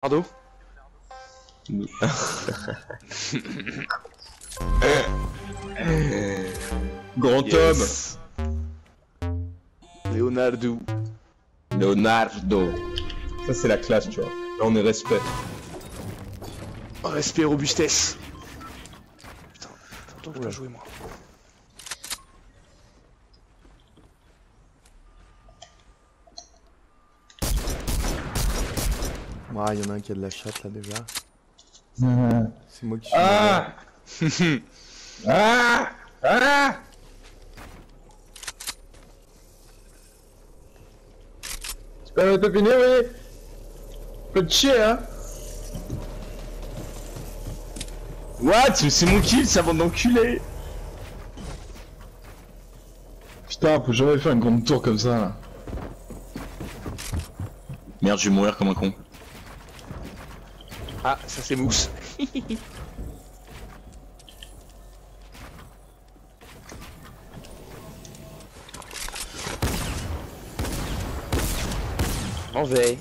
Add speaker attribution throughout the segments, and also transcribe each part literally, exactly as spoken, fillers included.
Speaker 1: Pardon.
Speaker 2: Grand
Speaker 1: Yes. Leonardo.
Speaker 2: homme. Leonardo. Ça c'est la classe, tu vois. Là on est respect.
Speaker 1: Respect, robustesse. Putain, ça longtemps que je dois jouer moi.
Speaker 3: Ah, il y en a un qui a de la chatte là déjà.
Speaker 2: Mmh.
Speaker 3: C'est moi qui suis.
Speaker 2: Ah Ah Ah C'est pas t'as fini, oui. Pas de chier, hein. What? C'est mon kill, ça bande d'enculé. Putain, faut jamais faire une grande tour comme ça, là. Merde, je vais mourir comme un con.
Speaker 1: Ah, ça c'est Mousse. En veille.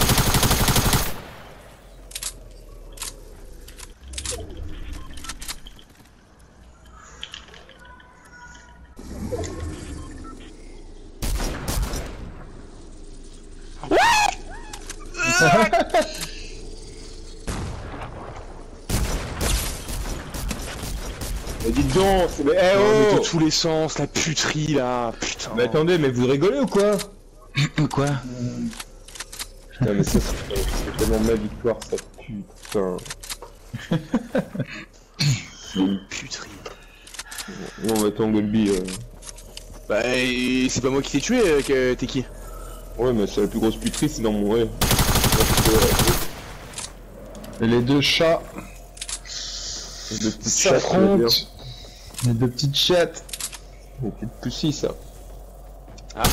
Speaker 2: Mais dites donc, c'est... Mais, eh
Speaker 1: Oh, mais
Speaker 2: oh
Speaker 1: de tous les sens, la puterie là, putain.
Speaker 2: Mais attendez, mais vous rigolez ou quoi?
Speaker 1: Quoi?
Speaker 2: Putain, mais ça, c'est c'est tellement ma victoire, ça putain.
Speaker 1: Puterie.
Speaker 2: Non, mais attends, Golby. Euh...
Speaker 1: Bah, et c'est pas moi qui t'ai tué, euh, que t'es qui?
Speaker 2: Ouais, mais c'est la plus grosse puterie, c'est dans mon vrai.
Speaker 4: Et les deux chats.
Speaker 2: Les deux petites
Speaker 4: Ça
Speaker 2: chattes, je veux dire.
Speaker 4: compte. Les deux petites chattes.
Speaker 2: Les petites poussies, ça.
Speaker 1: Ah.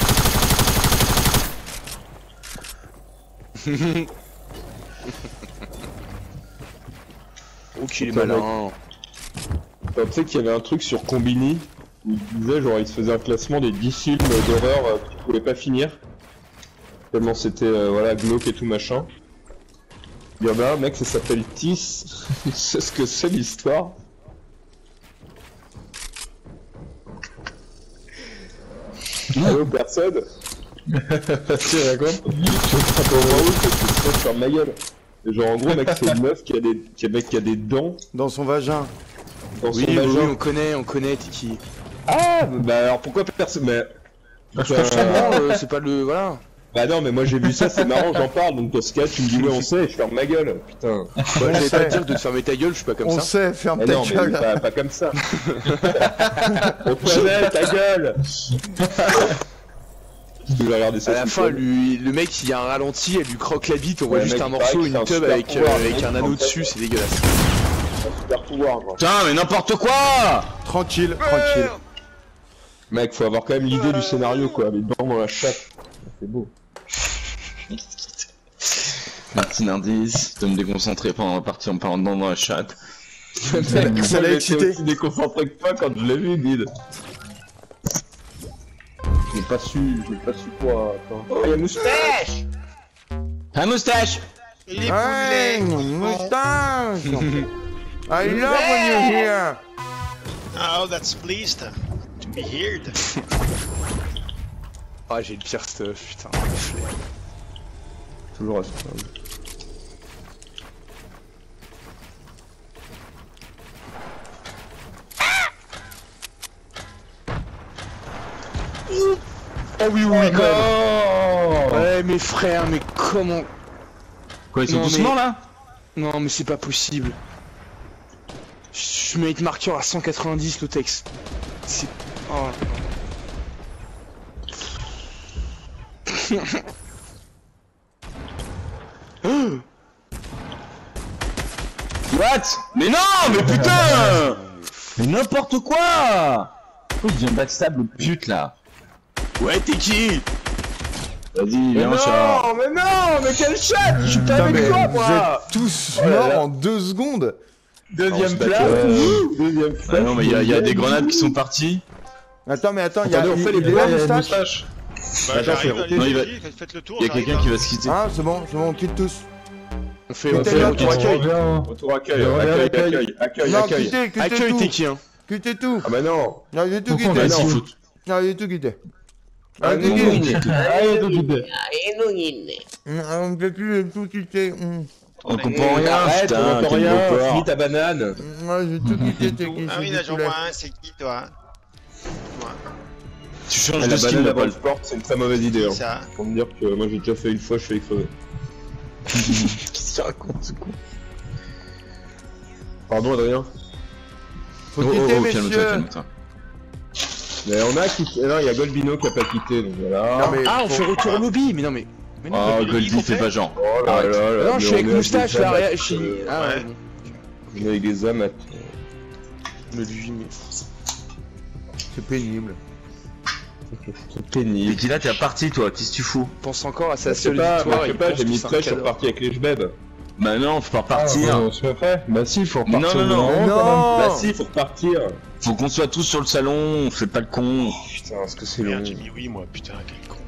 Speaker 1: Oh qu'il est malin.
Speaker 2: Enfin, tu sais qu'il y avait un truc sur Combini où il disait genre il se faisait un classement des dix films d'horreur euh, qu'il pouvait pas finir. Tellement c'était euh, voilà glauque et tout machin. Il y en a un mec, ça s'appelle Tis. Tu sais ce que c'est l'histoire? Allo, personne?
Speaker 4: Vas-y, raconte.
Speaker 2: Je sais pas vraiment où, parce que sinon je ferme ma gueule. Et genre en gros mec c'est une meuf qui a des, qui a, mec, qui a des dents
Speaker 3: Dans son vagin.
Speaker 2: dans
Speaker 1: Oui,
Speaker 2: son
Speaker 1: oui,
Speaker 2: vagin.
Speaker 1: oui, on connaît, on connaît, t'es qui?
Speaker 2: Ah bah alors pourquoi personne? Mais... Putain,
Speaker 1: Non, euh, c'est pas le... Voilà.
Speaker 2: Bah non mais moi j'ai vu ça, c'est marrant, j'en parle, donc dans ce cas tu me dis ouais on sait et je ferme ma gueule, putain.
Speaker 1: Bah, j'allais
Speaker 3: sait.
Speaker 1: pas te dire de te fermer ta gueule, je suis pas comme
Speaker 3: On
Speaker 1: ça.
Speaker 3: sait, ferme
Speaker 2: Mais
Speaker 3: ta
Speaker 2: non mais
Speaker 3: gueule.
Speaker 2: pas, pas comme ça. On connaît ta gueule. Tu vas regarder ça.
Speaker 1: À la
Speaker 2: ce
Speaker 1: fin,
Speaker 2: week-end.
Speaker 1: lui, le mec, il y a un ralenti, elle lui croque la bite, on voit
Speaker 2: Ouais,
Speaker 1: juste
Speaker 2: mec,
Speaker 1: un
Speaker 2: il paraît
Speaker 1: morceau,
Speaker 2: qu'il a
Speaker 1: une
Speaker 2: un
Speaker 1: tub
Speaker 2: super
Speaker 1: avec, euh,
Speaker 2: pouvoir,
Speaker 1: avec
Speaker 2: mec,
Speaker 1: un
Speaker 2: en
Speaker 1: anneau
Speaker 2: fait.
Speaker 1: dessus, c'est dégueulasse.
Speaker 2: Un super pouvoir genre.
Speaker 4: Putain, mais n'importe quoi.
Speaker 3: Tranquille, tranquille.
Speaker 2: Mec faut avoir quand même l'idée du scénario quoi, les dents dans la chatte. C'est beau.
Speaker 4: Merci l'indice de me déconcentrer pendant la partie en parlant dedans dans la chatte.
Speaker 3: Ça l'a
Speaker 2: Moi, j'étais
Speaker 3: excité.
Speaker 2: aussi déconcentré que toi quand je l'ai vu, Did. Je l'ai pas su, je l'ai pas su quoi. Attends. Oh y'a moustache.
Speaker 4: Un moustache.
Speaker 3: Hey, moustache. I love when you're here.
Speaker 5: Oh, that's pleased to be heard.
Speaker 1: Ah, j'ai le pire stuff, putain.
Speaker 2: Toujours à ce
Speaker 1: Oh oui, oui, quand même.
Speaker 2: Oh
Speaker 1: Ouais, mes frères, mais comment...
Speaker 4: Quoi, ils sont
Speaker 1: Non,
Speaker 4: tous
Speaker 1: mais-
Speaker 4: morts là?
Speaker 1: Non, mais c'est pas possible. Je mets une marqueur à cent quatre-vingt-dix, le texte. C'est... Oh.
Speaker 4: What? Mais non, mais putain! Mais n'importe quoi! Pourquoi je viens backstab le pute là?
Speaker 1: Ouais, t'es qui?
Speaker 4: Vas-y,
Speaker 2: Mais
Speaker 4: viens, chat.
Speaker 2: non, mais non, mais quel chat! Je suis pas
Speaker 3: Putain, mais
Speaker 2: avec toi,
Speaker 3: vous
Speaker 2: moi!
Speaker 3: êtes tous
Speaker 2: Oh là
Speaker 3: morts
Speaker 2: là.
Speaker 3: en deux secondes.
Speaker 2: Deuxième
Speaker 4: Oh,
Speaker 2: place!
Speaker 4: c'est
Speaker 2: Deuxième
Speaker 4: Ah
Speaker 2: place!
Speaker 4: non, mais il y, a- y a des grenades qui sont parties.
Speaker 3: Attends, mais attends, il y a,
Speaker 2: Attendez, on
Speaker 3: il,
Speaker 2: fait
Speaker 3: il
Speaker 2: les
Speaker 3: est là,
Speaker 2: blagues,
Speaker 3: moustache.
Speaker 2: moustache.
Speaker 5: Bah,
Speaker 2: Attends,
Speaker 5: j'arrive,
Speaker 2: frérot.
Speaker 5: allez,
Speaker 4: Non, il va-
Speaker 5: allez, faites le tour.
Speaker 4: Il y a
Speaker 5: j'arrive,
Speaker 4: quelqu'un
Speaker 5: hein.
Speaker 4: qui va se quitter.
Speaker 3: Ah, c'est bon, c'est bon, on quitte tous.
Speaker 1: On fait,
Speaker 3: Mais
Speaker 1: on
Speaker 3: t'es
Speaker 1: fait
Speaker 3: là,
Speaker 1: retour
Speaker 3: toi.
Speaker 1: accueil.
Speaker 2: Retour accueil,
Speaker 6: Reviens,
Speaker 2: accueil,
Speaker 6: accueil.
Speaker 2: accueil, accueil,
Speaker 3: Non,
Speaker 2: accueil.
Speaker 3: quittez, quittez
Speaker 1: Accueil, t'es
Speaker 3: tout.
Speaker 1: qui, hein?
Speaker 3: Quittez tout.
Speaker 2: Ah bah non.
Speaker 3: Non, j'ai tout
Speaker 6: Confondez.
Speaker 3: quitté.
Speaker 4: Vas-y,
Speaker 2: non.
Speaker 4: fout.
Speaker 3: Non, j'ai tout quitté.
Speaker 2: Ah,
Speaker 3: Ah,
Speaker 2: non,
Speaker 3: quitté.
Speaker 2: non,
Speaker 6: Allez, donc, idée.
Speaker 3: Hum, On ne peut plus j'ai tout quitté. Hum.
Speaker 4: On comprend rien,
Speaker 2: Arrête,
Speaker 4: putain,
Speaker 2: on entend
Speaker 4: quel
Speaker 2: rien,
Speaker 4: beau porc.
Speaker 2: finis ta banane.
Speaker 3: Hum, Ouais, j'ai tout quitté, t'es qui?
Speaker 5: Ah
Speaker 3: c'est
Speaker 5: oui,
Speaker 3: du
Speaker 5: là, j'en
Speaker 3: poulet.
Speaker 5: vois un, c'est qui toi?
Speaker 4: Tu
Speaker 2: Ah,
Speaker 4: changes
Speaker 2: la
Speaker 4: de skin,
Speaker 2: banane
Speaker 4: la
Speaker 2: avant le
Speaker 4: balle.
Speaker 2: sport, c'est une très mauvaise idée. Hein.
Speaker 5: Ça.
Speaker 2: Pour me dire que moi j'ai déjà fait une fois, je suis crever.
Speaker 4: Qu'est-ce qu'il raconte, ce con?
Speaker 2: Pardon Adrien.
Speaker 3: Faut
Speaker 4: Oh, oh,
Speaker 3: quitter,
Speaker 4: oh, calme-toi,
Speaker 3: messieurs.
Speaker 4: calme-toi.
Speaker 2: Mais on a quitté. Non, il y a Golbino qui a pas quitté, donc voilà.
Speaker 3: Non, mais
Speaker 1: Ah, on
Speaker 3: faut-
Speaker 1: fait retour au lobby, mais non, mais. Mais non,
Speaker 4: Oh,
Speaker 5: mais
Speaker 4: Goldie,
Speaker 5: qu'on
Speaker 4: fais
Speaker 5: fait
Speaker 4: pas genre.
Speaker 2: Oh là
Speaker 4: Arrête.
Speaker 2: là là.
Speaker 1: non,
Speaker 2: mais
Speaker 1: je suis
Speaker 2: on
Speaker 1: avec
Speaker 2: est
Speaker 1: moustache
Speaker 2: des
Speaker 1: là,
Speaker 2: amateurs,
Speaker 1: réa- je suis.
Speaker 2: euh,
Speaker 1: Ah
Speaker 5: ouais.
Speaker 1: ouais, bon.
Speaker 2: On est avec des amateurs.
Speaker 1: Mais lui, mais.
Speaker 3: c'est pénible.
Speaker 2: C'est
Speaker 4: Et
Speaker 2: pénible.
Speaker 4: qui là, t'es parti, toi, qu'est-ce que tu fous?
Speaker 1: Pense encore à sa
Speaker 2: Je sais
Speaker 1: seule
Speaker 2: pas,
Speaker 1: victoire.
Speaker 2: moi, je sais
Speaker 1: il
Speaker 2: pas,
Speaker 1: pense
Speaker 2: j'ai
Speaker 1: que
Speaker 2: mis
Speaker 1: c'est un
Speaker 2: très, je suis
Speaker 1: cadeau.
Speaker 2: reparti avec les jbeb.
Speaker 4: Bah non, faut pas
Speaker 6: Ah,
Speaker 4: repartir.
Speaker 6: on se fait prêt. Bah si, faut repartir.
Speaker 4: Non, non,
Speaker 6: au
Speaker 4: non.
Speaker 6: bout d'un moment, quand
Speaker 3: Non.
Speaker 2: Bah si, faut repartir.
Speaker 4: Faut qu'on soit tous sur le salon, on fait pas le con.
Speaker 2: Putain, est-ce que c'est long.
Speaker 5: Merde, j'ai mis oui, moi, putain, quel con.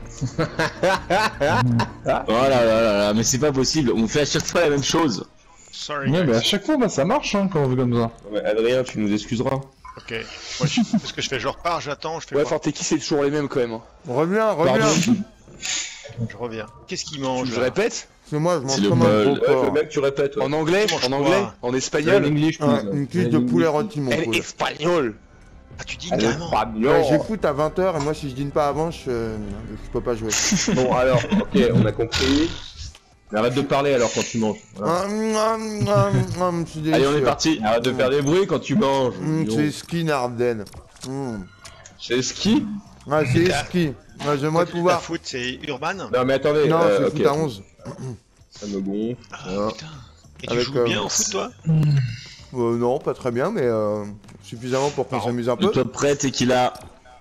Speaker 4: Oh là là là là, mais c'est pas possible, on fait à chaque fois la même chose.
Speaker 5: Sorry,
Speaker 6: même. Ouais,
Speaker 5: guys.
Speaker 6: bah à chaque fois, bah ça marche hein, quand on fait comme ça.
Speaker 2: Ouais, Adrien, tu nous excuseras.
Speaker 5: Ok. Moi, je... Qu'est-ce que je fais? Je repars, j'attends, je fais
Speaker 1: Ouais,
Speaker 5: quoi?
Speaker 1: Forteki, c'est toujours les mêmes quand même. hein.
Speaker 3: Reviens, reviens.
Speaker 2: Pardon.
Speaker 5: Je reviens. Qu'est-ce qu'il
Speaker 1: Tu
Speaker 5: mange
Speaker 1: veux que je
Speaker 5: là?
Speaker 1: répète?
Speaker 3: C'est moi, je
Speaker 4: C'est
Speaker 3: mange
Speaker 4: le
Speaker 3: comme un
Speaker 4: bol.
Speaker 3: gros
Speaker 2: Ouais, je veux
Speaker 3: porc.
Speaker 2: bien que tu répètes. Ouais.
Speaker 1: En anglais?
Speaker 5: Tu manges
Speaker 1: En
Speaker 5: quoi
Speaker 1: anglais? En
Speaker 2: In
Speaker 1: espagnol?
Speaker 2: English,
Speaker 3: Ouais,
Speaker 2: please.
Speaker 3: une cuisse
Speaker 2: In
Speaker 3: de poulet
Speaker 2: English.
Speaker 3: rôti, mon
Speaker 1: En
Speaker 3: poulet.
Speaker 1: espagnol!
Speaker 5: Ah, tu dis
Speaker 2: En
Speaker 5: carrément.
Speaker 2: espagnol.
Speaker 3: Ouais, j'écoute à vingt heures et moi si je dîne pas avant, je, je peux pas jouer.
Speaker 2: Bon, alors, ok, on a compris. Mais arrête de parler alors quand tu manges. Voilà.
Speaker 3: Hum, hum, hum, hum, c'est
Speaker 4: Allez, on est
Speaker 3: délicieux.
Speaker 4: parti.
Speaker 2: Arrête de faire des bruits quand tu manges.
Speaker 3: Hum,
Speaker 2: Dis
Speaker 3: c'est
Speaker 2: donc.
Speaker 3: ski Narden. Hum.
Speaker 2: C'est ski.
Speaker 3: Ouais, c'est
Speaker 5: T'as-
Speaker 3: ski. Ouais,
Speaker 5: Quand
Speaker 3: j'aimerais
Speaker 5: tu
Speaker 3: pouvoir.
Speaker 5: fais foot, c'est Urban?
Speaker 2: Non mais attendez.
Speaker 3: Non,
Speaker 2: euh,
Speaker 3: c'est
Speaker 2: ok.
Speaker 3: foot à onze.
Speaker 2: Ça me gonfle.
Speaker 5: Ah,
Speaker 2: Voilà.
Speaker 5: putain. Et tu
Speaker 3: Avec,
Speaker 5: joues
Speaker 3: euh,
Speaker 5: bien au foot, toi?
Speaker 3: Euh, non, pas très bien, mais euh, suffisamment pour qu'on
Speaker 5: Marrant.
Speaker 3: s'amuse un
Speaker 4: Et
Speaker 3: peu.
Speaker 4: toi prêt, t'es qui là?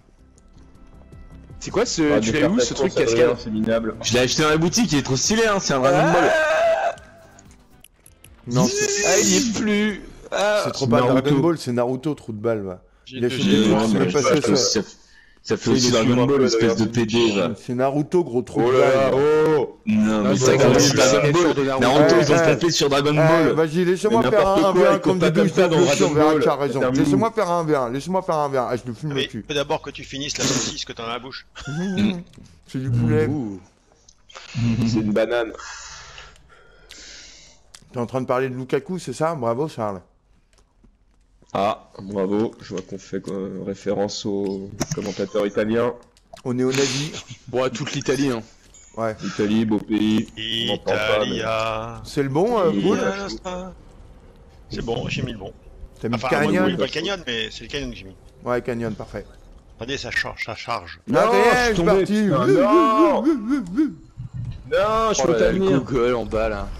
Speaker 1: C'est quoi ce.
Speaker 2: Arrête
Speaker 1: Tu
Speaker 2: de
Speaker 1: l'as
Speaker 2: faire
Speaker 1: où
Speaker 2: ta
Speaker 1: ce truc
Speaker 2: course, Adrien,
Speaker 1: cascade?
Speaker 2: C'est minable.
Speaker 4: Je l'ai acheté dans la boutique, il est trop stylé, hein, c'est un Dragon Ball.
Speaker 3: Non, c'est
Speaker 1: Ah, il y est plus! Ah.
Speaker 3: c'est trop pas
Speaker 2: Naruto.
Speaker 3: Dragon Ball, c'est Naruto, trou de balle, va. Il a fait
Speaker 4: J'ai-
Speaker 3: des trucs,
Speaker 4: ouais,
Speaker 3: c'est
Speaker 4: mais
Speaker 3: même
Speaker 4: je
Speaker 3: pas
Speaker 4: sais
Speaker 3: ce que
Speaker 4: pas,
Speaker 3: c'est.
Speaker 4: ça, ça fait
Speaker 2: Oui,
Speaker 4: aussi
Speaker 2: il est
Speaker 4: Dragon
Speaker 2: sur un
Speaker 4: Ball,
Speaker 2: peu,
Speaker 4: espèce de
Speaker 2: d'ailleurs.
Speaker 4: P D, va.
Speaker 3: C'est Naruto, gros trou
Speaker 2: Oh
Speaker 3: de
Speaker 2: là là,
Speaker 3: balle.
Speaker 2: oh.
Speaker 4: Non, mais
Speaker 1: Non,
Speaker 4: ça
Speaker 1: c'est
Speaker 4: comme
Speaker 1: la
Speaker 4: si Dragon
Speaker 1: signature
Speaker 4: Ball.
Speaker 1: de Naruto.
Speaker 4: Naruto, ils ont
Speaker 3: Ouais,
Speaker 4: tapé sur Dragon
Speaker 3: Eh,
Speaker 4: Ball.
Speaker 3: vas-y, laissez-moi
Speaker 2: Mais
Speaker 3: faire
Speaker 2: n'importe
Speaker 3: un
Speaker 2: quoi,
Speaker 3: 1 v un
Speaker 2: il
Speaker 3: comme
Speaker 2: compte pas
Speaker 3: des
Speaker 2: comme
Speaker 3: douches
Speaker 2: ça
Speaker 3: de
Speaker 2: dans
Speaker 3: blessure, on
Speaker 2: Dragon
Speaker 3: verra
Speaker 2: Ball.
Speaker 3: que t'as raison.
Speaker 2: Termine.
Speaker 3: Laissez-moi faire un v un, laissez-moi faire un v un. Ah, je me fume
Speaker 5: Ah,
Speaker 3: le
Speaker 5: mais
Speaker 3: cul.
Speaker 5: faut d'abord que tu finisses la saucisse que t'as dans la bouche.
Speaker 3: C'est du poulet.
Speaker 1: Ouh.
Speaker 2: C'est une banane.
Speaker 3: T'es en train de parler de Lukaku, c'est ça? Bravo, Charles.
Speaker 2: Ah, bravo. Je vois qu'on fait quoi, référence au commentateur italien.
Speaker 3: Au néo-nazi.
Speaker 1: Bon, à toute l'Italie, hein.
Speaker 3: Ouais.
Speaker 2: Italie, beau pays. On m'entend pas, mais-
Speaker 5: Italia.
Speaker 3: C'est le bon, euh,
Speaker 2: Il-
Speaker 3: Boule?
Speaker 5: C'est bon, j'ai mis le bon.
Speaker 3: T'as mis
Speaker 5: Enfin,
Speaker 3: Canyon?
Speaker 5: oui, pas le canyon, mais c'est le canyon que j'ai mis.
Speaker 3: Ouais, Canyon, parfait.
Speaker 5: Attendez, ça charge, ça charge.
Speaker 3: Non,
Speaker 2: je suis
Speaker 3: c'est
Speaker 2: tombé,
Speaker 3: parti.
Speaker 2: putain, non. Non, je
Speaker 1: Oh
Speaker 2: peux
Speaker 1: là
Speaker 2: pas
Speaker 1: là, le
Speaker 2: venir.
Speaker 1: Google en bas là.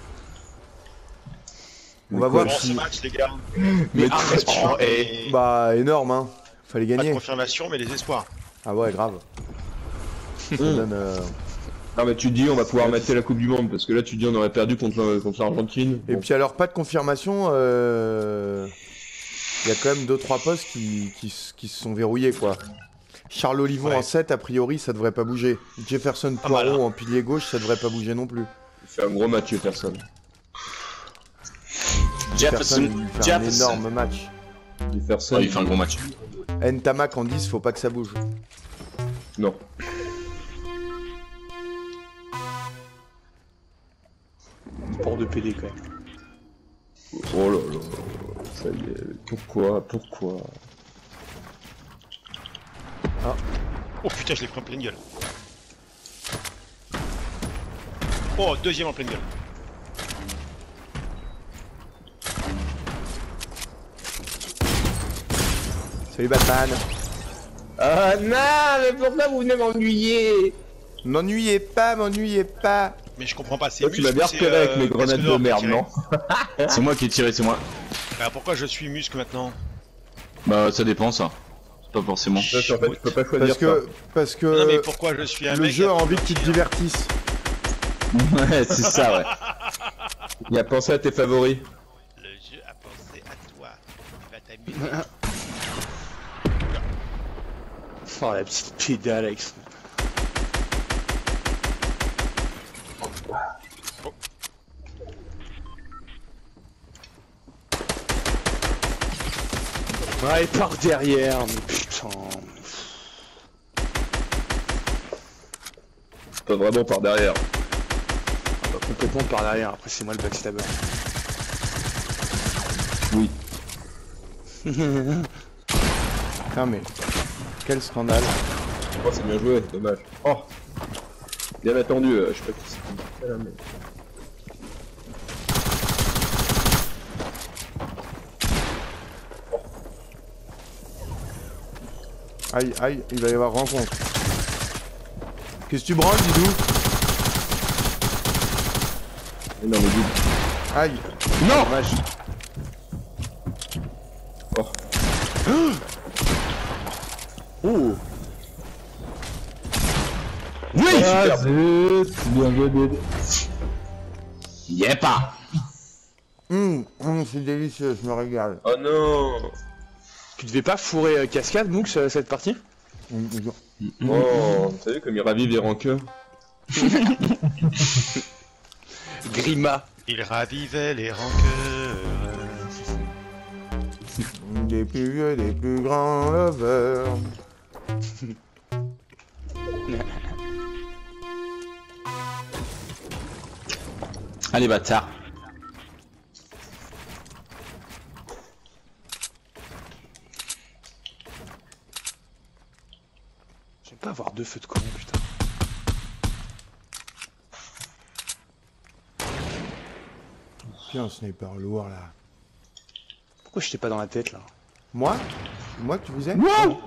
Speaker 3: On va
Speaker 2: quoi,
Speaker 3: voir
Speaker 5: Bon, ce
Speaker 3: si...
Speaker 5: match, les gars.
Speaker 1: Mais
Speaker 5: Pas de
Speaker 1: arrête,
Speaker 5: pression,
Speaker 1: oh, eh.
Speaker 5: mais-
Speaker 3: Bah, énorme, hein. Fallait
Speaker 5: Pas de
Speaker 3: gagner.
Speaker 5: confirmation, mais les espoirs.
Speaker 3: Ah ouais, grave. Ça donne, euh,
Speaker 2: Non mais tu dis on va pouvoir mater la Coupe du Monde parce que là tu dis on aurait perdu contre, contre l'Argentine.
Speaker 3: Et
Speaker 2: Bon.
Speaker 3: puis alors, pas de confirmation, euh... il y a quand même deux trois postes qui, qui, s- qui se sont verrouillés, quoi. Charles Olivon
Speaker 5: Ouais.
Speaker 3: en sept, a priori, ça devrait pas bouger. Jefferson
Speaker 5: Pas mal,
Speaker 3: Poirot
Speaker 5: hein.
Speaker 3: en pilier gauche, ça devrait pas bouger non plus.
Speaker 2: Il fait un gros match Jefferson.
Speaker 3: Jefferson,
Speaker 4: Jefferson,
Speaker 3: il fait un
Speaker 4: Jefferson.
Speaker 3: énorme match.
Speaker 2: Jefferson.
Speaker 4: Ouais, il fait un gros match.
Speaker 3: Ntamak en dix, faut pas que ça bouge.
Speaker 2: Non.
Speaker 1: Sport de P D quand même.
Speaker 2: Oh là là. Ça y est. Pourquoi Pourquoi
Speaker 5: Oh putain, je l'ai pris en pleine gueule. Oh, deuxième en pleine gueule.
Speaker 3: Salut Batman.
Speaker 2: Ah non, mais pourquoi vous venez m'ennuyer?
Speaker 3: M'ennuyez pas, m'ennuyez pas.
Speaker 5: Mais je comprends pas, c'est
Speaker 2: Toi tu m'as
Speaker 5: muscle,
Speaker 2: bien
Speaker 5: c'est,
Speaker 2: repéré avec
Speaker 5: euh,
Speaker 2: mes grenades
Speaker 5: casque
Speaker 2: de
Speaker 5: d'or
Speaker 2: merde,
Speaker 5: qui tirait.
Speaker 2: non?
Speaker 4: C'est moi qui ai tiré, c'est moi.
Speaker 5: Alors pourquoi je suis muscle maintenant?
Speaker 4: Bah, ça dépend, ça. C'est pas forcément.
Speaker 2: Ça, c'est en fait, tu peux pas choisir
Speaker 3: Parce que, parce que
Speaker 5: Non mais pourquoi je suis un
Speaker 3: le
Speaker 5: mec
Speaker 3: jeu a
Speaker 5: à-
Speaker 3: envie que tu te divertisses.
Speaker 4: Ouais, c'est ça, ouais.
Speaker 2: ça. Il a pensé à tes favoris.
Speaker 5: Le jeu a pensé à toi. Tu vas t'amuser.
Speaker 1: Oh la petite pédale avec ça. Ouais, il part derrière, mais putain.
Speaker 2: Pas vraiment par derrière.
Speaker 1: Ah bah, complètement par derrière, après c'est moi le backstabber.
Speaker 4: Oui.
Speaker 3: Putain, mais quel scandale.
Speaker 2: Oh, c'est bien joué, dommage. Oh, bien attendu, euh, je sais pas qui c'est qui fait là, mais...
Speaker 3: Aïe, aïe, il va y avoir rencontre. Qu'est-ce que tu branles, Didou?
Speaker 2: Mais non, mais dis...
Speaker 3: Aïe.
Speaker 1: Non.
Speaker 3: Dommage.
Speaker 2: Oh.
Speaker 1: Oh.
Speaker 6: Oui, super but. Bien joué, Dédé.
Speaker 4: Y'a pas.
Speaker 3: Hum, hum, c'est délicieux, je me régale.
Speaker 2: Oh non.
Speaker 1: Tu devais pas fourrer euh, cascade, Mooks, euh, cette partie?
Speaker 3: Hum, hum.
Speaker 2: Oh, t'as vu comme il ravive les rancœurs?
Speaker 1: Grima.
Speaker 5: Il ravivait les rancœurs.
Speaker 3: Des plus vieux, des plus grands lovers.
Speaker 4: Allez, bâtard.
Speaker 1: J'aime pas avoir deux feux de colon, putain.
Speaker 3: Putain, un sniper lourd là.
Speaker 1: Pourquoi j'étais pas dans la tête là?
Speaker 3: Moi? C'est moi que tu visais?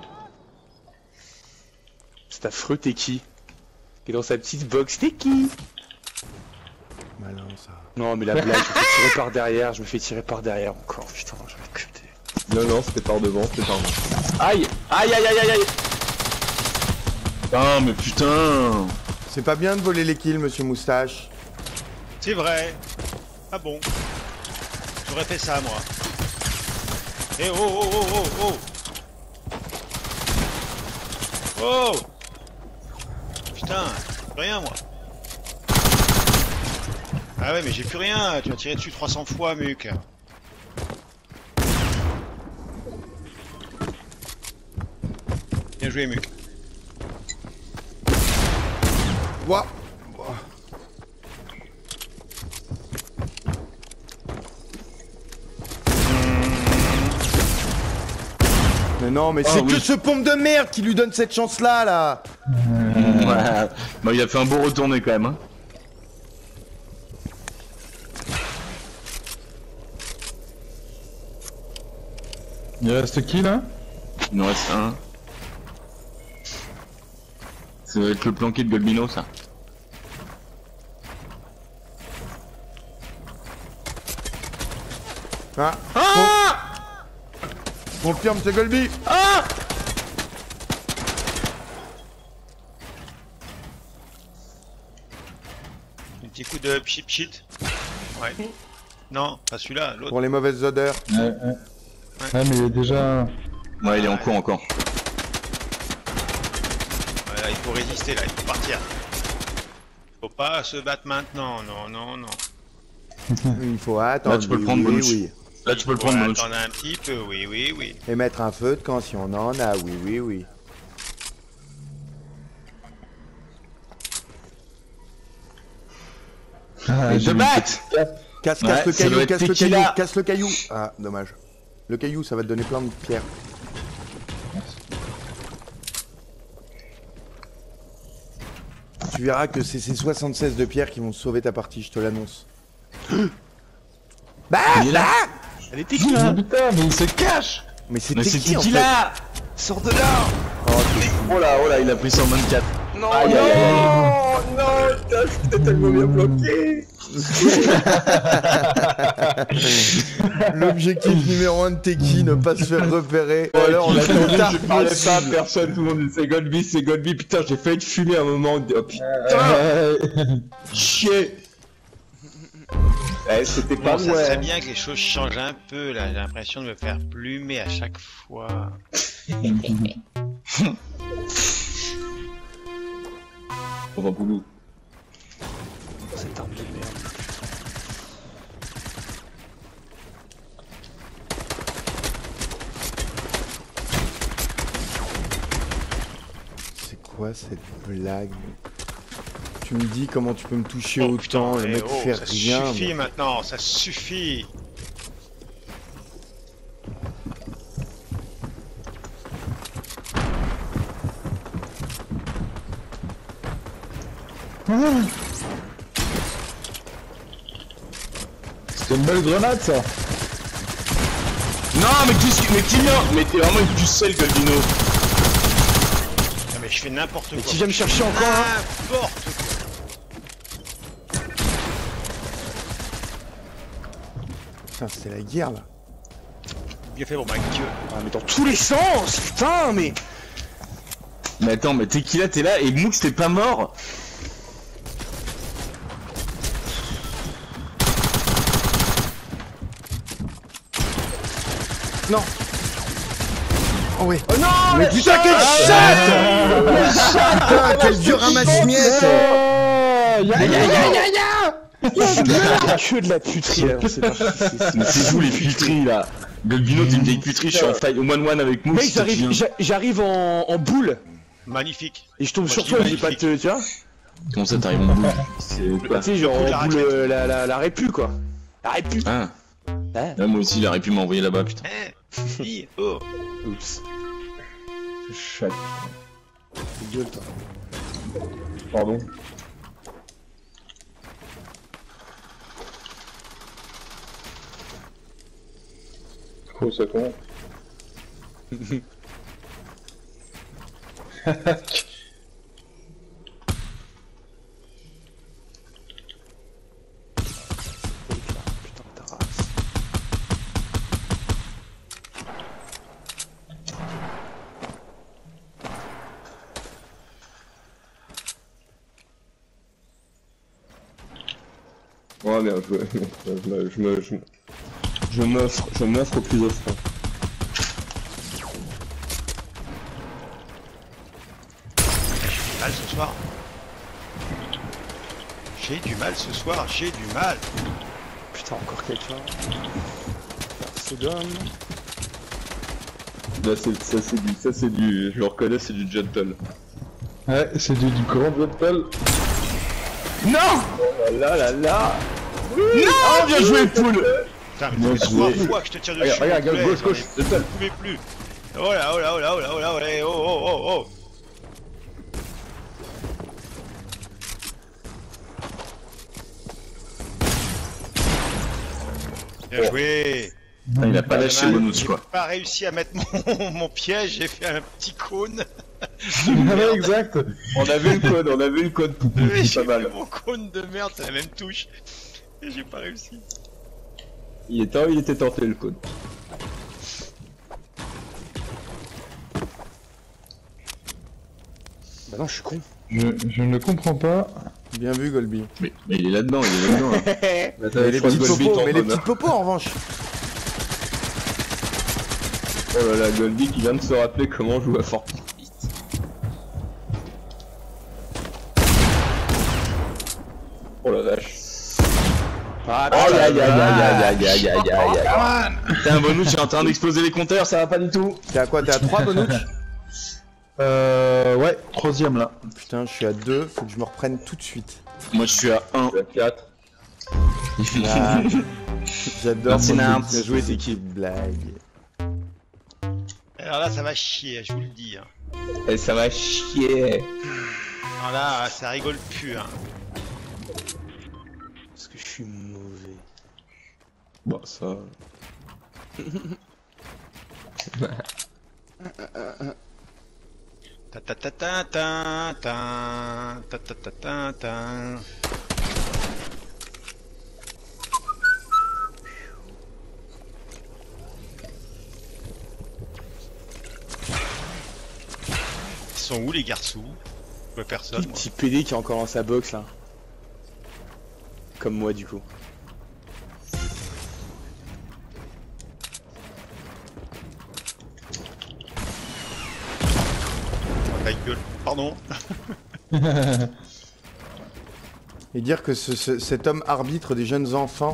Speaker 1: C'est affreux, t'es qui? Qui est dans sa petite box, t'es qui?
Speaker 3: Malin ça.
Speaker 1: Non mais la blague, je me fais tirer par derrière, je me fais tirer par derrière encore, putain, je vais cuter.
Speaker 2: Non, non, c'était par devant, c'était par devant.
Speaker 4: Aïe. Aïe, aïe, aïe, aïe, aïe. Ah, mais putain.
Speaker 3: C'est pas bien de voler les kills, monsieur Moustache.
Speaker 5: C'est vrai. Ah bon. J'aurais fait ça, moi. Eh oh, oh, oh, oh, oh. Oh. Putain, plus rien, moi. Ah ouais, mais j'ai plus rien. Tu m'as tiré dessus trois cents fois, Muk. Bien joué, Muk.
Speaker 3: Ouah. Mais non, mais
Speaker 4: Oh,
Speaker 3: c'est
Speaker 4: oui.
Speaker 3: que ce pompe de merde qui lui donne cette chance-là, là.
Speaker 4: Ouais. Bah, il a fait un beau retourné quand même. Hein.
Speaker 6: Il reste qui là?
Speaker 4: Il nous reste un. Ça va être le planqué de Golbino, ça.
Speaker 3: Ah, ah confirme, c'est Golby.
Speaker 1: Ah!
Speaker 5: Un petit coup de pchit pchit. Ouais. Non, pas celui-là, l'autre.
Speaker 3: Pour les mauvaises odeurs.
Speaker 6: Ouais, ouais. Ouais, mais il est déjà...
Speaker 4: Ouais, il est en cours encore.
Speaker 5: Voilà, il faut résister là, il faut partir. Faut pas se battre maintenant, non, non, non.
Speaker 3: Il faut attendre.
Speaker 4: Là, tu peux le
Speaker 3: oui,
Speaker 4: prendre,
Speaker 3: oui,
Speaker 4: Bonucci.
Speaker 3: oui.
Speaker 4: Là, tu peux le
Speaker 5: Faut
Speaker 4: prendre, Bonucci.
Speaker 5: attendre un petit peu, oui, oui, oui.
Speaker 3: Et mettre un feu de camp si on en a, oui, oui, oui.
Speaker 6: Ah,
Speaker 4: Et
Speaker 6: j'ai
Speaker 4: de
Speaker 6: mis-
Speaker 4: battre.
Speaker 3: Casse,
Speaker 4: Ouais,
Speaker 3: casse le
Speaker 4: ça doit
Speaker 3: caillou,
Speaker 4: être
Speaker 3: casse le
Speaker 4: Tequila.
Speaker 3: caillou, casse le caillou. Ah, dommage. Le caillou, ça va te donner plein de pierres. Tu verras que c'est ces soixante-seize de pierres qui vont sauver ta partie, je te l'annonce. Bah,
Speaker 4: Il est là.
Speaker 1: Elle était qui là?
Speaker 6: Ah, putain, mais il se cache.
Speaker 3: mais c'est
Speaker 4: Mais c'est
Speaker 3: qui en fait?
Speaker 4: Tequila.
Speaker 1: Sors de là!
Speaker 3: Oh, t'es-
Speaker 4: Oh là, oh là, il a pris cent vingt-quatre.
Speaker 1: Non,
Speaker 4: Aïe,
Speaker 1: non,
Speaker 4: aïe, aïe.
Speaker 1: non, putain, j'étais tellement bien bloqué!
Speaker 3: L'objectif numéro un de Teki, ne pas se faire repérer. Ou alors on
Speaker 2: Qui-
Speaker 3: attend
Speaker 2: je
Speaker 3: tard
Speaker 2: parlais pas à
Speaker 3: possible.
Speaker 2: personne, tout le monde dit c'est Goldby, c'est Goldby, putain j'ai failli te fumer un moment, oh putain, chier. Eh, c'était pas
Speaker 5: Bon, ça serait
Speaker 2: ouais.
Speaker 5: bien que les choses changent un peu là, j'ai l'impression de me faire plumer à chaque fois.
Speaker 2: Pauvre boulot.
Speaker 1: Cette arme de merde.
Speaker 3: quoi cette blague? Tu me dis comment tu peux me toucher
Speaker 5: Oh,
Speaker 3: autant,
Speaker 5: putain,
Speaker 3: le
Speaker 5: eh
Speaker 3: mec
Speaker 5: oh,
Speaker 3: fait
Speaker 5: ça
Speaker 3: rien.
Speaker 5: suffit
Speaker 3: mais-
Speaker 5: maintenant, ça suffit.
Speaker 6: C'est une belle grenade ça.
Speaker 4: Non, mais qu'est-ce que. Mais Kylian, mais t'es vraiment une pucelle, Goldino.
Speaker 5: Non mais je fais n'importe
Speaker 1: Mais
Speaker 5: quoi.
Speaker 1: qui vient me chercher encore hein?
Speaker 5: N'importe quoi.
Speaker 3: Putain, c'était la guerre là.
Speaker 5: Bien fait pour ma gueule.
Speaker 1: Ah mais dans tous les sens, putain mais...
Speaker 4: Mais attends, mais Tequila, t'es là et Moux, t'es pas mort.
Speaker 3: Non. Oh oui.
Speaker 1: Oh non
Speaker 3: Mais
Speaker 1: la
Speaker 3: putain, quelle chatte! Quelle chatte! Putain, quel dur ramasse-miettes!
Speaker 6: Aïe aïe aïe aïe.
Speaker 1: Que de la puterie là, c'est pas c'est-
Speaker 4: Mais c'est vous les puteries là. Goldino, t'es une vieille puterie, je suis en fight au one one avec Moux.
Speaker 1: Mec
Speaker 4: toi, tu
Speaker 1: j'arrive
Speaker 4: viens.
Speaker 1: j'a- j'arrive en, en boule
Speaker 5: Magnifique.
Speaker 1: et je tombe
Speaker 5: Moi,
Speaker 1: sur
Speaker 5: je
Speaker 1: toi,
Speaker 5: dis
Speaker 1: je dis pas
Speaker 5: magnifique.
Speaker 1: te... Tu vois
Speaker 4: Comment ça t'arrives en boule? C'est
Speaker 1: Bah,
Speaker 4: quoi?
Speaker 1: tu sais genre
Speaker 5: coup de la
Speaker 1: en boule
Speaker 5: raclette.
Speaker 1: euh, la, la, la répu quoi. La répu.
Speaker 4: Ah.
Speaker 1: Ouais.
Speaker 4: Ouais, moi aussi, il aurait pu m'envoyer là-bas, putain.
Speaker 5: Hein? Hi, oh.
Speaker 1: Oups.
Speaker 6: Chatte.
Speaker 1: Gueule toi.
Speaker 6: Pardon. Oh ça commence.
Speaker 1: Putain ta race.
Speaker 2: Ouais, mais je, je, me- je me, je, me- je m'offre, je m'offre au plus offrant.
Speaker 5: Mal ce soir. J'ai du mal ce soir, j'ai du mal.
Speaker 1: Putain encore quelqu'un. Sodome.
Speaker 2: Là, c'est, ça c'est du, ça c'est du, je le reconnais, c'est du gentle.
Speaker 6: Ouais, c'est du, du grand Bloodpal.
Speaker 4: Non!
Speaker 2: Oh là là là.
Speaker 4: Non! Bien joué, poule!
Speaker 5: Putain, mais
Speaker 6: Bien
Speaker 5: ça fait trois
Speaker 6: joué.
Speaker 5: fois que je te tire dessus.
Speaker 6: Regarde, regarde,
Speaker 5: s'il te plaît,
Speaker 6: gauche, gauche,
Speaker 5: j'en ai-
Speaker 6: c'est seul.
Speaker 5: Je pouvais plus. Oh là, oh là, oh là, oh là, oh là, oh là, oh oh oh oh. Bien joué.
Speaker 4: Ah, il a pas lâché le bonus,
Speaker 5: J'ai
Speaker 4: quoi.
Speaker 5: pas réussi à mettre mon, mon piège, j'ai fait un petit cône.
Speaker 6: Ouais, exact.
Speaker 2: On avait le code, on avait le code pour
Speaker 5: Oui,
Speaker 2: c'est
Speaker 5: j'ai
Speaker 2: pas
Speaker 5: fait
Speaker 2: mal.
Speaker 5: mon cône de merde, c'est la même touche. Et j'ai pas réussi.
Speaker 2: Il était, il était tenté le code.
Speaker 1: Bah non je suis con.
Speaker 6: Je, je ne comprends pas.
Speaker 3: Bien vu, Golby.
Speaker 4: Mais, mais il est là-dedans, il est là-dedans. Là.
Speaker 3: Mais les petites popos, mais les petites popos en revanche.
Speaker 2: Oh là là, Goldie qui vient de se rappeler comment jouer à Fortnite. Oh la vache.
Speaker 1: Ah,
Speaker 4: Oh
Speaker 1: putain,
Speaker 4: aïe aïe aïe aïe aïe aïe aïe aïe aïe. Putain, bonus, je suis en train d'exploser les compteurs, ça va pas du tout.
Speaker 3: T'es à quoi? T'es à trois, Bonouch?
Speaker 6: Euh, ouais, troisième là.
Speaker 3: Putain, je suis à deux, faut que je me reprenne tout de suite.
Speaker 4: Moi, je suis à un.
Speaker 2: La quatre.
Speaker 3: Ah, j'adore.
Speaker 4: Merci,
Speaker 3: cette
Speaker 4: Nard.
Speaker 3: petite
Speaker 1: Bien joué, Teki.
Speaker 3: blague.
Speaker 5: Alors là, ça va chier, je vous le dis. hein.
Speaker 2: Et ça va chier.
Speaker 5: Alors là, ça rigole plus. Hein.
Speaker 1: Parce que je suis mauvais.
Speaker 2: Bon, ça.
Speaker 5: Ta ta ta ta ta ta ta ta ta ta ta. Ils sont où les garçons? Je vois personne.
Speaker 1: Le
Speaker 5: moi.
Speaker 1: petit P D qui est encore dans sa box là. Comme moi du coup.
Speaker 5: Ta gueule. Pardon.
Speaker 3: Et dire que ce- ce- cet homme arbitre des jeunes enfants.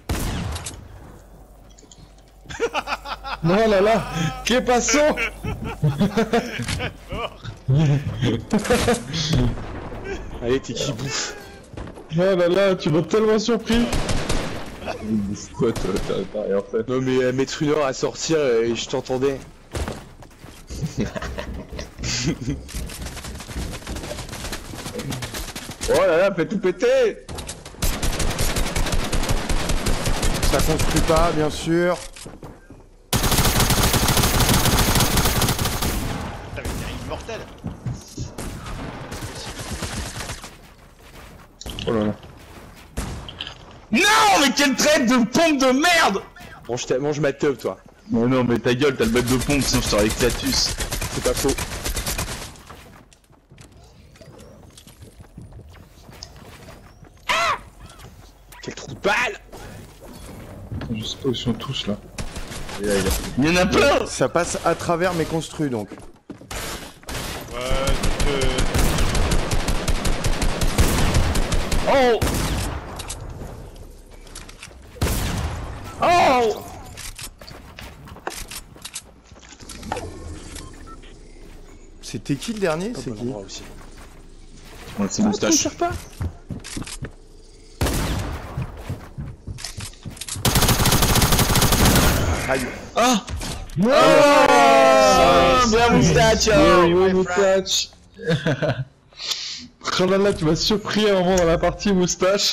Speaker 6: Non là là, qu'est passant?
Speaker 1: Allez, t'es qui bouffe?
Speaker 2: Oh là là, tu m'as tellement surpris. Il bouffe quoi toi? T'as rien fait.
Speaker 1: Non mais euh, mettre une heure à sortir et je t'entendais.
Speaker 2: Oh là là, fais tout péter.
Speaker 3: Ça construit pas, bien sûr.
Speaker 5: Putain, mais c'est immortel.
Speaker 2: Oh là là.
Speaker 4: Non, mais quelle traite de pompe de merde!
Speaker 1: Mange, ta- mange ma teub, toi.
Speaker 4: Mais non, mais ta gueule, t'as le bête de pompe, sinon je t'aurais éclatus.
Speaker 1: C'est pas faux. Ah, quel trou de balle!
Speaker 2: Je sais pas où ils sont tous là.
Speaker 4: Il y en a plein!
Speaker 3: Ça passe à travers mes construits donc.
Speaker 5: Ouais, donc, euh,
Speaker 4: Oh! Oh!
Speaker 3: C'était qui le dernier?
Speaker 1: Oh,
Speaker 3: C'est
Speaker 1: bon
Speaker 3: qui?
Speaker 1: endroit aussi.
Speaker 4: Ouais, c'est moustache.
Speaker 1: Tire pas.
Speaker 3: Aïe.
Speaker 4: Ah! Ah! Bien moustache!
Speaker 2: Ouais, ouais, moustache. Oh là là, tu m'as surpris à un moment dans la partie moustache.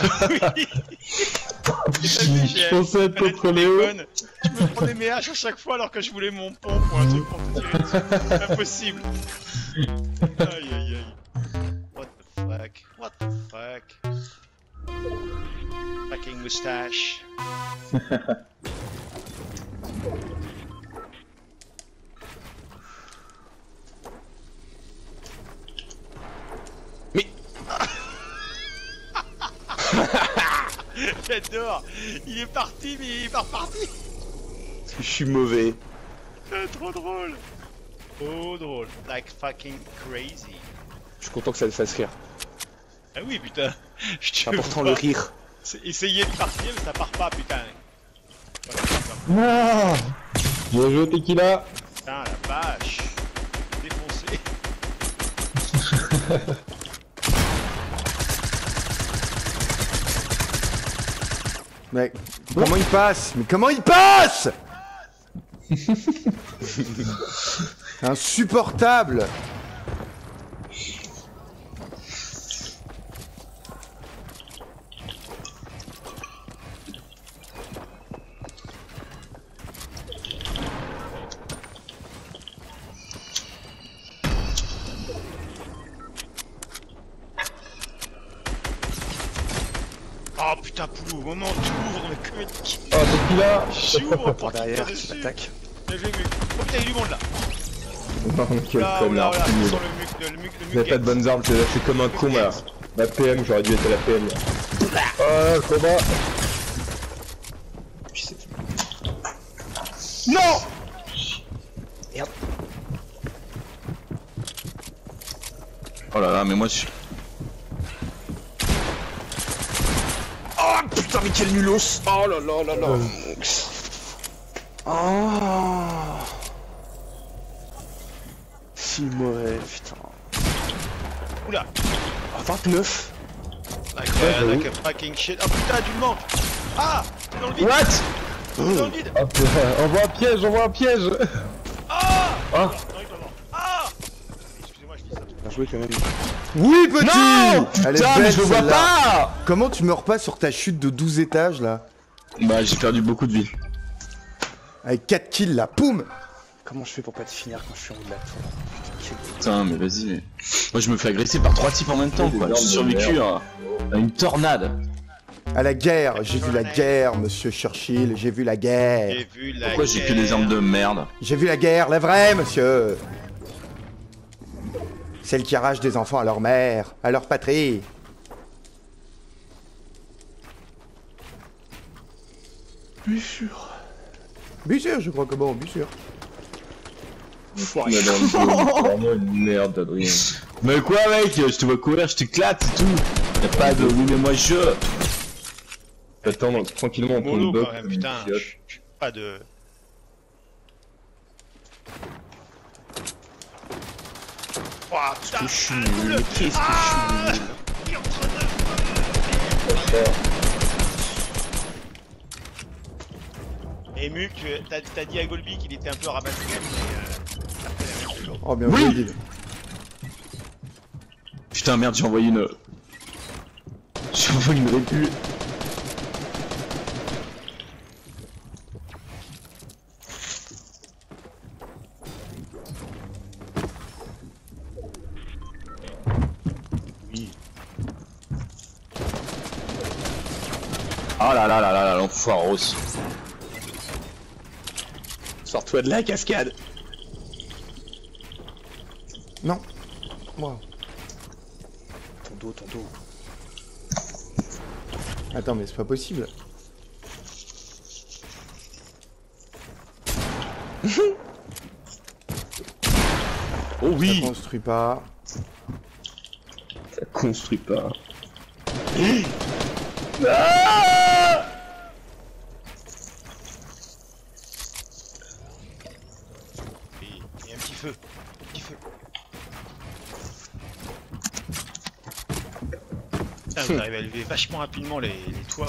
Speaker 2: Je pensais être contre Léo.
Speaker 5: Tu me prenais mes haches à chaque fois alors que je voulais mon pont pour un truc pour te tirer dessus. Impossible. Aïe aïe aïe. What the fuck? What the fuck? Fucking moustache.
Speaker 1: Mais...
Speaker 5: J'adore. Il est parti mais il est pas reparti.
Speaker 1: Je suis mauvais.
Speaker 5: C'est trop drôle. Trop drôle. Like fucking crazy.
Speaker 1: Je suis content que ça te fasse rire.
Speaker 5: Ah oui putain. Je te
Speaker 1: C'est important
Speaker 5: vois.
Speaker 1: le rire.
Speaker 5: C'est essayer de partir mais ça part pas putain.
Speaker 2: Ah, bien joué Tequila.
Speaker 5: Putain la vache. Défoncé.
Speaker 3: Mais comment il passe? Mais comment il passe? Insupportable.
Speaker 5: Oh putain Poulou, au moment où t'ouvres mais comme une
Speaker 2: Oh Tequila.
Speaker 5: j'ouvre pour
Speaker 1: Par
Speaker 5: te
Speaker 1: derrière,
Speaker 5: tirer
Speaker 1: tu
Speaker 5: dessus.
Speaker 1: m'attaques.
Speaker 5: Bien joué Muc. Oh putain il y a du monde là.
Speaker 2: Non, quel
Speaker 5: Là, oh là,
Speaker 2: connard.
Speaker 5: oh là, ils sont le Muc, le Muc, le Muc.
Speaker 2: J'avais pas de bonnes armes, j'ai lâché comme un con là. La P M, j'aurais dû être à la P M. Oh, combat.
Speaker 4: Non!
Speaker 1: Merde.
Speaker 4: Oh là là, mais moi je suis.
Speaker 1: Oh putain, mais quel nulos! Oh là là là là! Oh! Si mauvais, putain.
Speaker 5: Oula.
Speaker 1: Ah, vingt-neuf!
Speaker 5: Like, uh, like a fucking shit. Oh putain du manque. Ah! Dans le vide.
Speaker 4: What?
Speaker 5: Dans le vide.
Speaker 2: Oh, putain, envoie un piège, envoie un piège.
Speaker 5: Ah!
Speaker 2: Ah.
Speaker 5: Non, il doit mort. Ah! Excusez-moi je dis ça.
Speaker 1: Bien joué quand même.
Speaker 3: Oui, petit.
Speaker 4: Non!
Speaker 3: Elle est
Speaker 4: Putain, mais
Speaker 3: belle,
Speaker 4: je le vois
Speaker 3: celle-là.
Speaker 4: pas!
Speaker 3: Comment tu meurs pas sur ta chute de douze étages là?
Speaker 4: Bah, j'ai perdu beaucoup de vie.
Speaker 3: Avec quatre kills là, poum.
Speaker 1: Comment je fais pour pas te finir quand je suis en haut de la tour? Putain,
Speaker 4: Putain, mais vas-y, mais. Moi je me fais agresser par trois types en même temps, quoi. J'ai survécu à à une tornade.
Speaker 3: À la guerre, j'ai vu la guerre, monsieur Churchill, j'ai vu la guerre.
Speaker 5: J'ai vu la
Speaker 4: Pourquoi j'ai que des armes de merde?
Speaker 3: J'ai vu la guerre, la vraie, monsieur. Celle qui arrache des enfants à leur mère, à leur patrie.
Speaker 1: Bien sûr.
Speaker 3: Bien sûr, je crois que bon, bien sûr.
Speaker 2: On est dans le jeu, c'est vraiment une merde, Adrien.
Speaker 4: Mais quoi, mec? Je te vois courir, je t'éclate, c'est tout. Y'a pas de oui, mais moi je.
Speaker 2: Attends, tranquillement, on prend
Speaker 5: mono
Speaker 2: le bug.
Speaker 5: quand même, putain. Je- je- Pas de. Oh putain.
Speaker 1: Que je suis nul, mais qu'est-ce que je suis nul.
Speaker 5: Il est en train de... Et Muc, t'as t'as dit à Golby qu'il était un peu rabattu, mais euh, ça fait la même chose.
Speaker 3: Oh bien
Speaker 4: Oui.
Speaker 3: joué, Guil.
Speaker 4: Putain, merde, j'ai envoyé une. J'ai envoyé une répule.
Speaker 5: Oui.
Speaker 4: Ah là là là là là, l'enfoiros.
Speaker 1: Sors-toi de la cascade.
Speaker 3: Non. Wow.
Speaker 1: Ton dos, ton dos.
Speaker 3: Attends, mais c'est pas possible.
Speaker 4: Oh oui.
Speaker 3: Ça construit pas.
Speaker 2: Ça construit pas.
Speaker 5: Et il y a un petit feu. Un petit feu. Putain, vous arrivez à lever vachement rapidement les, les toits.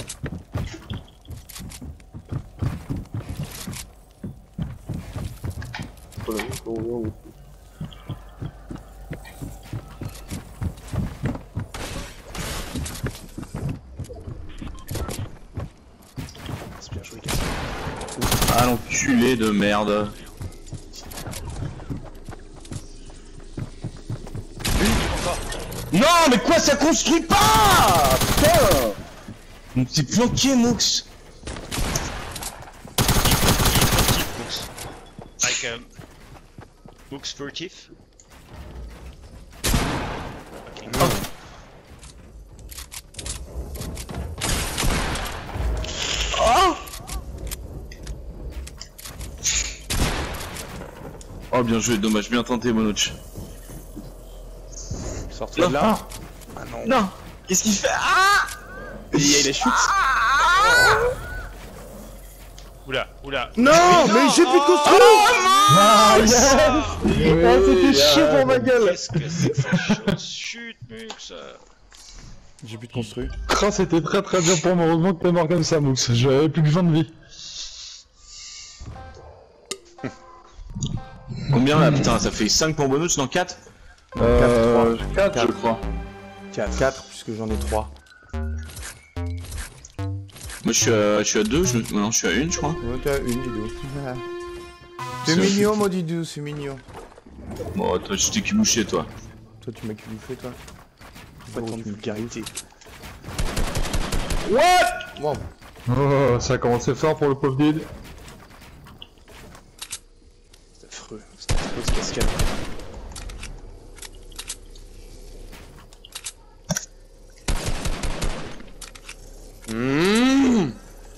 Speaker 1: C'est bien joué, cascade.
Speaker 4: Ah l'enculé de merde.
Speaker 5: Encore.
Speaker 4: Non mais quoi, ça construit pas. Putain. Donc t'es planqué, Moux.
Speaker 5: Like um, Books furtif. Okay.
Speaker 4: Oh. Oh bien joué, dommage, bien tenté Monouch.
Speaker 1: Sors-toi de là. Ah non.
Speaker 4: Non. Qu'est-ce qu'il fait? Ah.
Speaker 1: Il y a la chute.
Speaker 5: Oula, oula.
Speaker 3: Non, mais j'ai plus de construit.
Speaker 6: Ah, yes.
Speaker 2: Ah,
Speaker 6: c'était chaud pour ma gueule.
Speaker 5: Qu'est-ce que c'est que cette chose? Chut, Mux.
Speaker 3: J'ai plus de construit.
Speaker 6: Oh, c'était très très bien pour moi. Heureusement que t'es mort comme ça, Moux. J'avais plus que vingt de vie.
Speaker 4: Combien là? Putain, ça fait cinq pour Monouch dans quatre.
Speaker 6: Euh, quatre, je
Speaker 3: quatre.
Speaker 6: crois.
Speaker 1: quatre.
Speaker 3: quatre, puisque j'en ai trois.
Speaker 4: Moi je suis à, je suis à deux, je... non je suis à une je crois.
Speaker 3: Ouais, t'as une, Didou. C'est
Speaker 4: C'est-
Speaker 3: mignon, mon Didou, c'est mignon.
Speaker 4: Bon toi je t'ai culbouché toi.
Speaker 3: Toi, tu m'as culbouffé, toi.
Speaker 1: Pas tant de vulgarité.
Speaker 3: Wow.
Speaker 6: Oh, ça a commencé fort pour le pauvre Did.
Speaker 1: C'est affreux. C'est affreux, ce cascade. Mmh.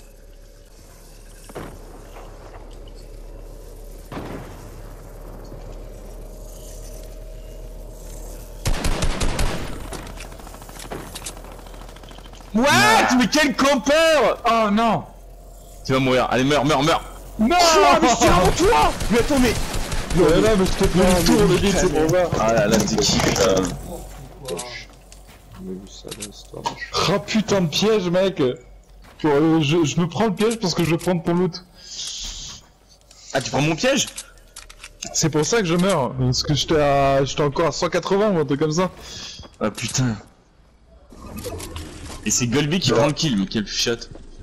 Speaker 4: What? Mais quel campeur!
Speaker 6: Oh non.
Speaker 4: Tu vas mourir, allez meurs, meurs, meurs!
Speaker 6: Non.
Speaker 1: Ah, mais je tire avant toi. Mais attends, mais...
Speaker 6: Ouais, là, mais je te fais le tour, le Did, c'est pour ça.
Speaker 4: Ah là là t'es qui putain?
Speaker 6: Oh putain de piège, mec. Euh, je, je me prends le piège parce que je veux prendre ton loot.
Speaker 4: Ah tu prends mon piège?
Speaker 6: C'est pour ça que je meurs. Parce que j'étais à... j'étais encore à cent quatre-vingts ou un truc comme ça.
Speaker 4: Ah putain. Et c'est Golby qui prend le kill, mais quel shot.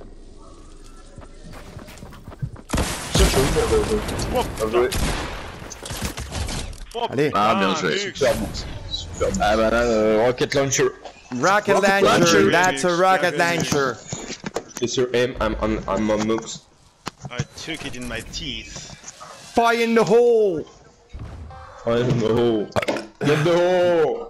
Speaker 5: Oh,
Speaker 3: Allez.
Speaker 4: Ah bien
Speaker 5: putain,
Speaker 4: joué,
Speaker 5: Mux.
Speaker 4: super bon. Super bon. Ah bah là, euh, Rocket Launcher.
Speaker 3: Rocket launcher,
Speaker 4: launcher.
Speaker 3: that's a rocket launcher.
Speaker 2: It's your aim, I'm on, I'm on Moux.
Speaker 5: I took it in my teeth.
Speaker 3: Fire in the hole.
Speaker 2: I don't know. Get the hole!